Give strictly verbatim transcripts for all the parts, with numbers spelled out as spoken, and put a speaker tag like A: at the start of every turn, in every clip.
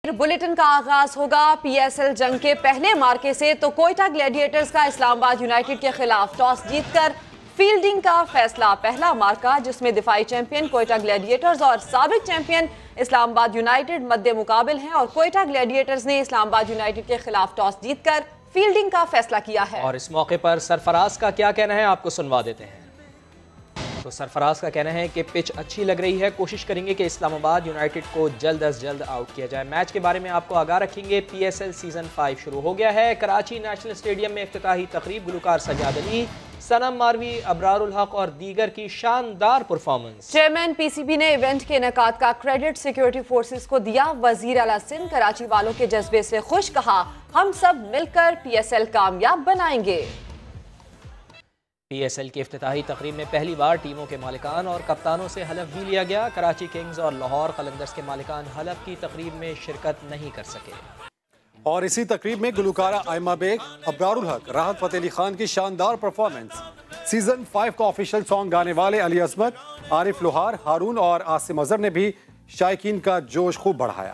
A: Bulletin का आगाज होगा पीएसएल जंग के पहले मार्के से। तो कोयटा ग्लैडिएटर्स का इस्लामाबाद यूनाइटेड के खिलाफ टॉस जीतकर फील्डिंग का फैसला। पहला मार्का जिसमें दिफाई चैंपियन कोयटा ग्लैडिएटर्स और साबिक चैंपियन इस्लामाबाद यूनाइटेड मध्य मुकाबिल हैं और कोयटा ग्लैडिएटर्स ने इस्लामाबाद यूनाइटेड के खिलाफ टॉस जीतकर फील्डिंग का फैसला किया है।
B: और इस मौके पर सरफराज का क्या कहना है आपको सुनवा देते हैं। तो सरफराज का कहना है कि पिच अच्छी लग रही है, कोशिश करेंगे कि इस्लामाबाद यूनाइटेड को जल्द अज जल्द आउट किया जाए। मैच के बारे में आपको आगाह रखेंगे। पीएसएल सीजन फाइव शुरू हो गया है। कराची नेशनल स्टेडियम में इफ्तिताही तकरीब, गुलकार सजाद अली, सनम मारवी, अबरारुल हक और दीगर की शानदार परफॉर्मेंस।
A: चेयरमैन पीसीबी ने इवेंट के इनेकाद का क्रेडिट सिक्योरिटी फोर्सेस को दिया। वजीर आला सिंध कराची वालों के जज्बे से खुश, कहा हम सब मिलकर पीएसएल कामयाब बनाएंगे।
B: पीएसएल की इफ्तिताही तकरीब में पहली बार टीमों के मालिकान और कप्तानों से हलफ भी लिया गया। कराची किंग्स और लाहौर कलंदर्स के मालिकान हलफ की तकरीब में शिरकत नहीं कर सके।
C: और इसी तकरीब में गुलकारा आयमा बेग, अबरारुल हक, राहत फतेह अली खान की शानदार परफॉर्मेंस। सीजन फाइव का ऑफिशियल सॉन्ग गाने वाले अली असमत, आरिफ लोहार, हारून और आसिम अजहर ने भी शायकीन का जोश खूब बढ़ाया।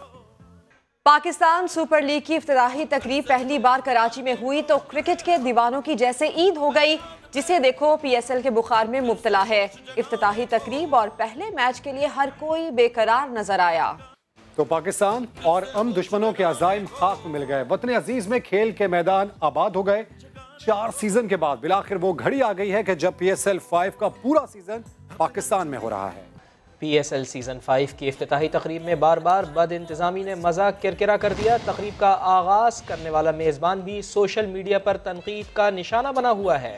A: पाकिस्तान सुपर लीग की इफ्तिताही तकरीब पहली बार कराची में हुई तो क्रिकेट के दीवानों की जैसे ईद हो गई। जिसे देखो पीएसएल के बुखार में मुब्तला है। इफ्तिताही तकरीब और पहले मैच के लिए हर कोई बेकरार नजर आया।
C: तो पाकिस्तान और अम दुश्मनों के अज़ाइम खाक में मिल गए। वतन अजीज में खेल के मैदान आबाद हो गए। चार सीजन के बाद बिलाखिर वो घड़ी आ गई है कि जब पीएसएल फाइव का पूरा सीजन पाकिस्तान में हो रहा है।
B: पीएसएल सीजन फाइव की इफ्तिताही तकरीब में बार बार बद इंतजामी ने मजा किरकिरा कर दिया। तकरीब का आगाज करने वाला मेजबान भी सोशल मीडिया पर तनकीद का निशाना बना हुआ है।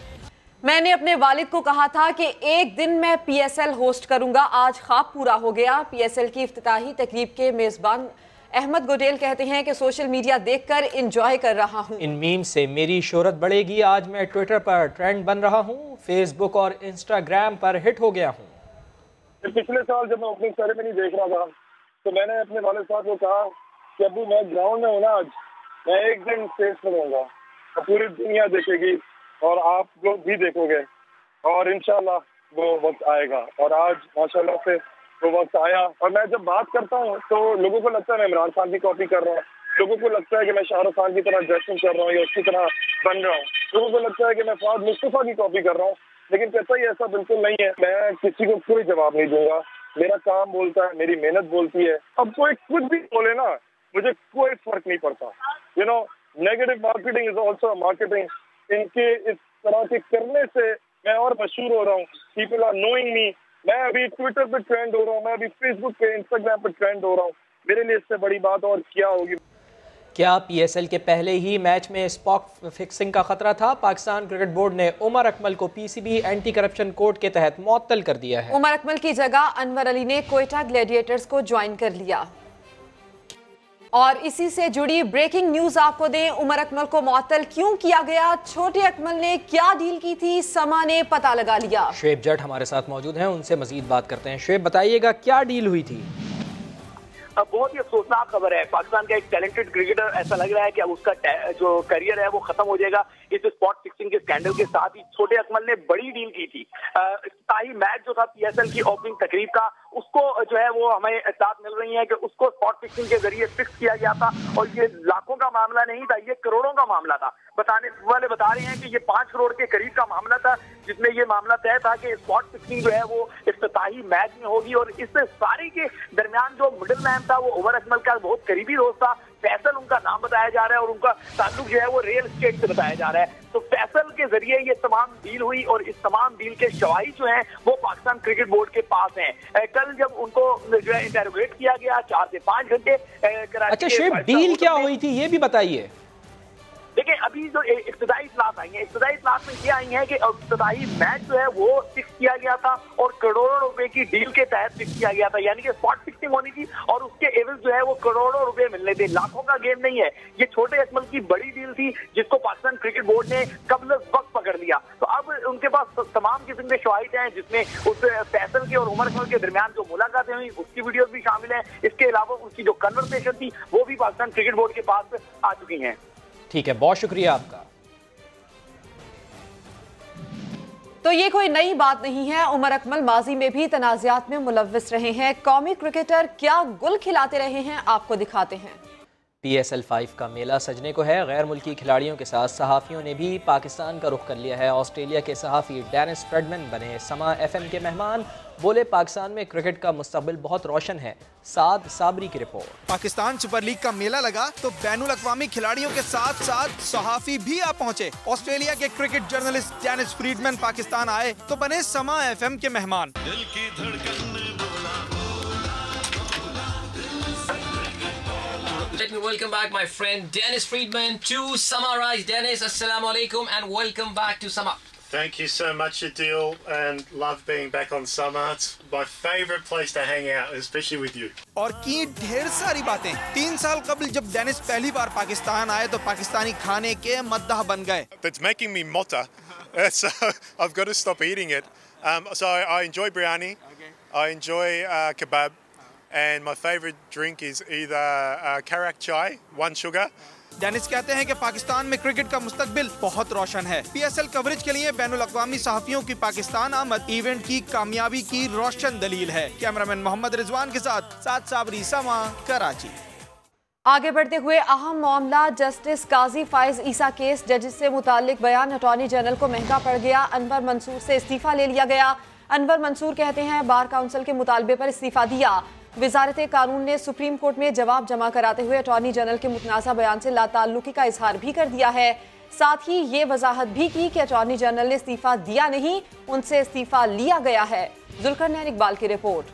A: मैंने अपने वालिद को कहा था कि एक दिन मैं पीएसएल होस्ट करूंगा, आज ख्वाब पूरा हो गया। पीएसएल की इफ्तिताही तकरीब के मेजबान अहमद गोडेल कहते हैं कि सोशल मीडिया देखकर एंजॉय कर रहा हूं।
B: इन मीम से मेरी शोहरत बढ़ेगी। आज मैं ट्विटर पर ट्रेंड बन रहा हूं, फेसबुक और इंस्टाग्राम पर हिट हो गया हूं।
D: पिछले साल जब मैं ओपनिंग सेरेमनी देख रहा था तो मैंने अपने वालिद साहब को कहा कि अबू मैं ग्राउंड में हूँ ना, आज मैं एक दिन स्टेज पर रहूंगा और पूरी दुनिया देखेगी और आप लोग भी देखोगे और इंशाल्लाह वो वक्त आएगा। और आज माशाल्लाह से वो वक्त आया। और मैं जब बात करता हूँ तो लोगों को लगता है मैं इमरान खान की कॉपी कर रहा हूँ, लोगों को लगता है कि मैं शाहरुख खान की तरह ड्रेसिंग कर रहा हूँ या उसकी तरह बन रहा हूँ, लोगों को लगता है कि मैं फवाद मुस्तफा की कॉपी कर रहा हूँ। लेकिन कहता ही ऐसा बिल्कुल नहीं है। मैं किसी को कोई जवाब नहीं दूंगा। मेरा काम बोलता है, मेरी मेहनत बोलती है। अब कोई कुछ भी बोले ना, मुझे कोई फर्क नहीं पड़ता। You know, negative marketing is also marketing. इनके इस तरह के करने से मैं और मशहूर हो रहा हूँ। People are knowing me. मैं अभी ट्विटर पे ट्रेंड हो रहा हूँ, मैं अभी फेसबुक पे, इंस्टाग्राम पे ट्रेंड हो रहा हूँ। मेरे लिए इससे बड़ी बात और क्या होगी।
B: क्या पीएसएल के पहले ही मैच में स्पॉट फिक्सिंग का खतरा था? पाकिस्तान क्रिकेट बोर्ड ने उमर अकमल को पीसीबी एंटी करप्शन कोड के तहत मुअत्तल कर दिया है।
A: उमर अकमल की जगह अनवर अली ने कोयटा ग्लैडिएटर्स को ज्वाइन कर लिया। और इसी से जुड़ी ब्रेकिंग न्यूज आपको दें। उमर अकमल को मुअत्तल क्यों किया गया? छोटे अकमल ने क्या डील की थी? समा ने पता लगा लिया।
B: शुएब जट हमारे साथ मौजूद हैं, उनसे मजीद बात करते हैं। शुएब बताइएगा क्या डील हुई थी?
E: अब बहुत ही अफसोसनाक खबर है। पाकिस्तान का एक टैलेंटेड क्रिकेटर, ऐसा लग रहा है कि अब उसका जो करियर है वो खत्म हो जाएगा इस स्पॉट फिक्सिंग के स्कैंडल के साथ ही। छोटे अकमल ने बड़ी डील की थी। इफ्तिताही मैच जो था पीएसएल की ओपनिंग तकरीब का, उसको जो है वो हमें इत्तलात मिल रही है कि उसको स्पॉट फिक्सिंग के जरिए फिक्स किया गया था। और ये लाखों का मामला नहीं था, ये करोड़ों का मामला था। बताने वाले बता रहे हैं कि ये पांच करोड़ के करीब का मामला था, जिसमें ये मामला तय था कि स्पॉट फिक्सिंग जो है वो इफ्तिताही मैच में होगी। और इस सारी के दरमियान जो मिडिल मैन था वो उमर अकमल का बहुत करीबी दोस्त था। फैसल उनका नाम बताया जा रहा है और उनका ताल्लुक जो है वो रियल एस्टेट से बताया जा रहा है। तो फैसल के जरिए ये तमाम डील हुई और इस तमाम डील के शवाही जो हैं वो पाकिस्तान क्रिकेट बोर्ड के पास हैं। कल जब उनको जो है इंटरोगेट किया गया चार से पांच घंटे।
B: अच्छा शुएब, डील क्या हुई थी ये भी बताइए।
E: देखिए अभी जो इब्तिदाई इत्तलात आई है, इब्तिदाई इत्तलात में ये आई है कि इब्तिदाई मैच जो है वो फिक्स किया गया था और करोड़ों रुपए की डील के तहत फिक्स किया गया था। यानी कि स्पॉट फिक्सिंग होनी थी और उसके एवज जो है वो करोड़ों रुपए मिलने थे। लाखों का गेम नहीं है। ये छोटे अकमल की बड़ी डील थी जिसको पाकिस्तान क्रिकेट बोर्ड ने कब्ल वक्त पकड़ लिया। तो अब उनके पास तमाम किस्म के शवाहिद हैं, जिसमें उस फैसल के और उमर अकमल के दरमियान जो मुलाकातें हुई उसकी वीडियोज भी शामिल है। इसके अलावा उसकी जो कन्वर्सेशन थी वो भी पाकिस्तान क्रिकेट बोर्ड के पास आ चुकी है।
B: ठीक है, बहुत शुक्रिया आपका।
A: तो ये कोई नई बात नहीं है। उमर अकमल माजी में भी तनाज़ात में मुलव्विस रहे हैं। कौमी क्रिकेटर क्या गुल खिलाते रहे हैं, आपको दिखाते हैं।
B: पी एस एल फाइव का मेला सजने को है। गैर मुल्की खिलाड़ियों के साथ सहाफ़ियों ने भी पाकिस्तान का रुख कर लिया है। ऑस्ट्रेलिया के सहाफ़ी डेनिस फ्रेडमैन बने समा एफ एम के मेहमान। बोले पाकिस्तान में क्रिकेट का मुस्तकबिल बहुत रोशन है। साद साबरी की रिपोर्ट।
F: पाकिस्तान सुपर लीग का मेला लगा तो बैनुल अक़वामी खिलाड़ियों के साथ साथ सहाफ़ी भी आ पहुंचे। ऑस्ट्रेलिया के cricket journalist Dennis Freedman Pakistan आए तो बने समा एफ एम के मेहमान। दिल की धड़कन
G: Let me welcome back my friend Dennis Friedman to Summarize. Dennis, assalamu alaikum and welcome back to Summer.
H: Thank you so much, Adil, and love being back on Summer. It's my favourite place to hang out, especially with you.
F: और की ढेर सारी बातें। तीन साल कबल जब Dennis पहली बार पाकिस्तान आए तो पाकिस्तानी खाने के मद्दाह बन गए।
H: That's making me motta, so I've got to stop eating it. Um, so I enjoy biryani, okay. I enjoy uh, kebab. And my favourite drink is either uh, karak chai, one sugar.
F: Dennis कहते हैं कि पाकिस्तान में cricket का मुस्तकबिल बहुत रोशन है। P S L coverage के लिए बैनुल अक़वामी सहाफ़ियों की पाकिस्तान आमद इवेंट की कामयाबी की रोशन दलील है। कैमरामैन मोहम्मद रिजवान के साथ साथ साबरी समा कराची।
A: आगे बढ़ते हुए अहम मामला जस्टिस काजी फाइज ईसा केस जजेस से मुतालिक बयान अटॉर्नी जनरल को महंगा पड़ गया। अनवर मंसूर से इस्तीफा ले लिया गया। अनवर मंसूर कहते हैं बार काउंसिल के मुतालबे पर इस्तीफा दिया। वजारत कानून ने सुप्रीम कोर्ट में जवाब जमा कराते हुए अटॉर्नी जनरल के मुतनाज़ा बयान से लाताल्लुकी का इजहार भी कर दिया है। साथ ही ये वजाहत भी की कि अटॉर्नी जनरल ने इस्तीफा दिया नहीं, उनसे इस्तीफा लिया गया है। जुल्करनैन इकबाल की रिपोर्ट।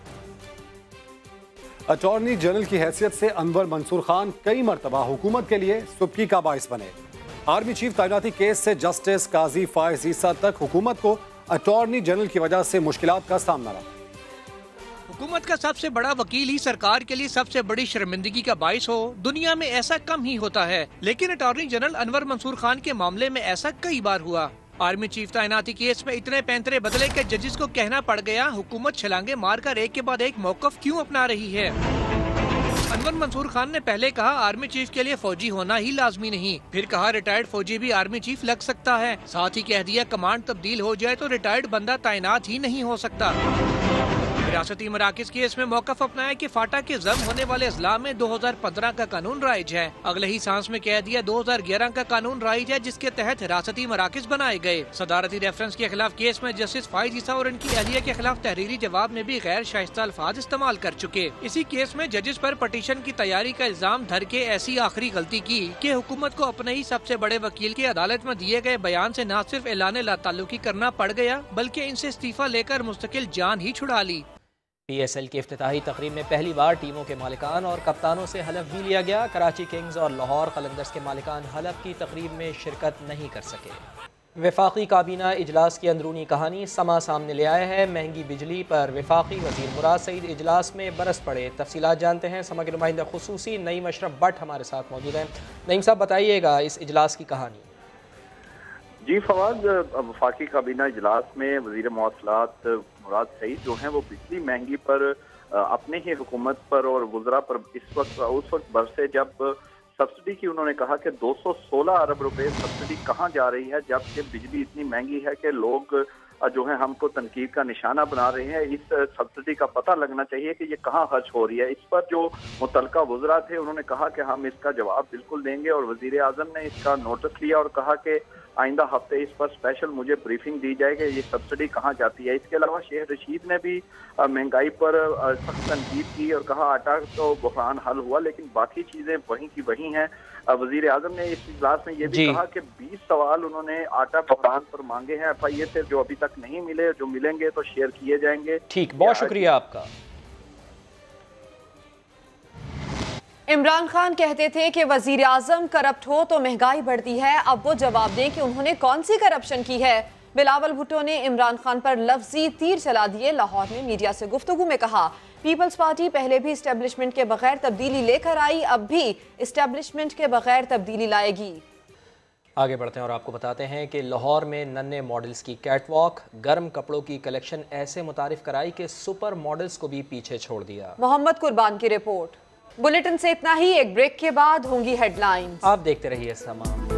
C: अटॉर्नी जनरल की हैसियत से अनवर मंसूर खान कई मरतबा हुकूमत के लिए सुबकी का बाइस बने। आर्मी चीफ तैनाती केस से जस्टिस काजी फाइज ईसा तक हुकूमत को अटॉर्नी जनरल की वजह से मुश्किलात का सामना रहा।
I: हुकूमत का सबसे बड़ा वकील ही सरकार के लिए सबसे बड़ी शर्मिंदगी का बाइस हो, दुनिया में ऐसा कम ही होता है। लेकिन अटॉर्नी जनरल अनवर मंसूर खान के मामले में ऐसा कई बार हुआ। आर्मी चीफ तैनाती केस में इतने पैंतरे बदले कि जजेस को कहना पड़ गया हुकूमत छलांगे मारकर एक के बाद एक मौकफ क्यों अपना रही है। अनवर मंसूर खान ने पहले कहा आर्मी चीफ के लिए फौजी होना ही लाजमी नहीं, फिर कहा रिटायर्ड फौजी भी आर्मी चीफ लग सकता है। साथ ही कह दिया कमांड तब्दील हो जाए तो रिटायर्ड बंदा तैनात ही नहीं हो सकता। रियासती मराकज केस में मौकफ अपनाया कि फाटा के जम होने वाले अजला में दो हजार पंद्रह का कानून राइज है। अगले ही सांस में कह दिया दो हजार ग्यारह का कानून राइज है जिसके तहत हिरासती मराकज बनाए गए। सदारती रेफरेंस के खिलाफ केस में जस्टिस फाइज ईसा और इनकी अहलिया के खिलाफ तहरीरी जवाब में भी गैर शाइस्ता अल्फाज इस्तेमाल कर चुके। इसी केस में जजेस पर पटिशन की तैयारी का इल्जाम धर के ऐसी आखिरी गलती की कि हुकूमत को अपने ही सबसे बड़े वकील के अदालत में दिए गए बयान से न सिर्फ ऐलान लाताल्लुकी करना पड़ गया बल्कि इनसे इस्तीफा लेकर मुस्तकिल जान ही छुड़ा ली।
B: पी एस एल की इफ्तिताही तकरीब में पहली बार टीमों के मालिकान और कप्तानों से हलफ भी लिया गया। कराची किंग्स और लाहौर कलंदर्स के मालिकान हलफ की तकरीब में शिरकत नहीं कर सके। वफाकी काबीना इजलास की अंदरूनी कहानी समा सामने ले आया है। महंगी बिजली पर वफाकी वजीर मुराद सईद इजलास में बरस पड़े। तफसीलात जानते हैं। समा के नुमाइंदा खुसूसी नईम अशरफ भट्ट हमारे साथ मौजूद हैं। नईम साहब बताइएगा इस इजलास की कहानी।
J: जी फवाद, वफाकी काबीना इजलास में वजीर मवासलात मुराद सईद जो हैं वो बिजली महंगी पर अपने ही हुकूमत पर और वज़रा पर इस वक्त उस वक्त बरसे जब सब्सिडी की उन्होंने कहा कि दो सौ सोलह अरब रुपए सब्सिडी कहाँ जा रही है जबकि बिजली इतनी महंगी है कि लोग जो है हमको तनकीद का निशाना बना रहे हैं। इस सब्सिडी का पता लगना चाहिए कि ये कहाँ खर्च हो रही है। इस पर जो मुतलका वज़रा थे उन्होंने कहा कि हम इसका जवाब बिल्कुल देंगे और वज़ीर आज़म ने इसका नोटिस लिया और कहा कि आइंदा हफ्ते इस पर स्पेशल मुझे ब्रीफिंग दी जाए कि ये सब्सिडी कहाँ जाती है। इसके अलावा शेख रशीद ने भी महंगाई पर सख्त तनकीद की और कहा आटा तो बहरान हल हुआ लेकिन बाकी चीज़ें वहीं की वहीं हैं। वज़ीर आज़म ने इस इजलास में ये भी कहा कि बीस सवाल उन्होंने आटा बहरान पर मांगे हैं एफ आई ए से जो अभी तक नहीं मिले, जो मिलेंगे तो शेयर किए जाएंगे।
B: ठीक, बहुत शुक्रिया आपका।
A: इमरान खान कहते थे कि वजीर आजम करप्ट हो तो महंगाई बढ़ती है। अब वो जवाब दें कि उन्होंने कौन सी करप्शन की है। बिलावल भुट्टो ने इमरान खान पर लफ्जी तीर चला दिए। लाहौर में मीडिया से गुफ्तगू में कहा पीपल्स पार्टी पहले भी इस्टेब्लिशमेंट के बगैर तब्दीली लेकर आई, अब भी इस्टेब्लिशमेंट के बगैर तब्दीली लाएगी।
B: आगे बढ़ते हैं और आपको बताते हैं कि लाहौर में नन्हे मॉडल्स की कैटवॉक, गर्म कपड़ों की कलेक्शन ऐसे मुतारिफ कराई कि सुपर मॉडल्स को भी पीछे छोड़ दिया।
A: मोहम्मद कुर्बान की रिपोर्ट। बुलेटिन से इतना ही। एक ब्रेक के बाद होंगी हेडलाइंस।
B: आप देखते रहिए समा।